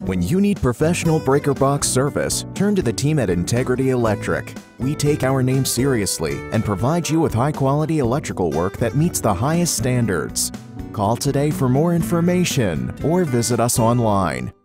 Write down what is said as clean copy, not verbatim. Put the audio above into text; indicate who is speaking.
Speaker 1: When you need professional breaker box service, turn to the team at Integrity Electric. We take our name seriously and provide you with high-quality electrical work that meets the highest standards. Call today for more information or visit us online.